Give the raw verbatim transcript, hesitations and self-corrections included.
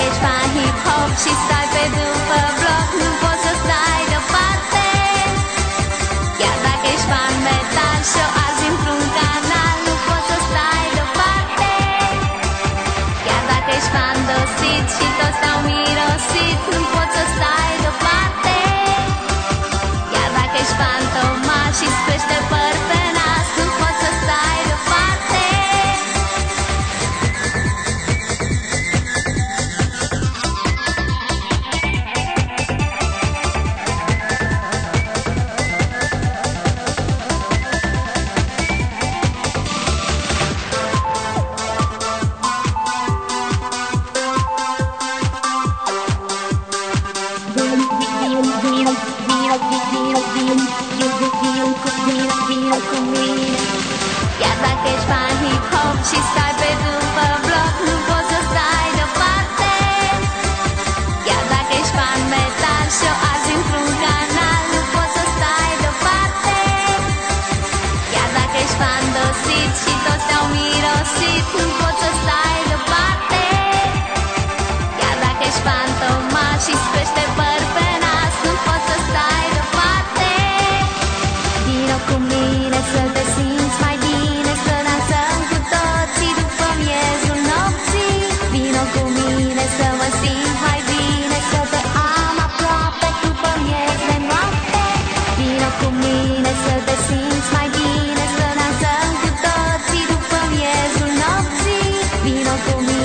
ești fan hip-hop și stai pe după bloc, nu poți să stai deoparte. Chiar dacă ești fan metal și o arzi într-un canal, nu poți să stai deoparte. Chiar dacă ești fan dosit și toți te-au mirosit, nu poți să stai deoparte. Chiar dacă ești fan Tomaș și-ți crește păr pe nas, nu poți să stai deoparte. Chiar dacă ești fan hip-hop și stai pe după bloc, nu poți să stai deoparte. Chiar dacă ești fan metal și o arzi într-un canal, nu poți să stai deoparte. Chiar dacă ești fan dosit și toți te-au mirosit, nu poți să stai deoparte. Chiar dacă ești fan Tomaș și-ți crește păr pe nas, nu poți să stai deoparte. Vino cu mine să te simți mai bine, să dansăm cu toții după miezul nopții. Vino cu mine să mă simt mai bine, să te am aproape după miez de noapte. Vino cu mine să te simți mai bine, să dansăm cu toții după miezul nopții. Vino cu mine